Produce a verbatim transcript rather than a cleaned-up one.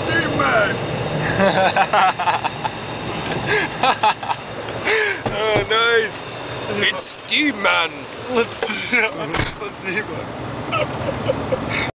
Steam Man! Oh, nice! It's Steam Man! Let's see, let's see, man.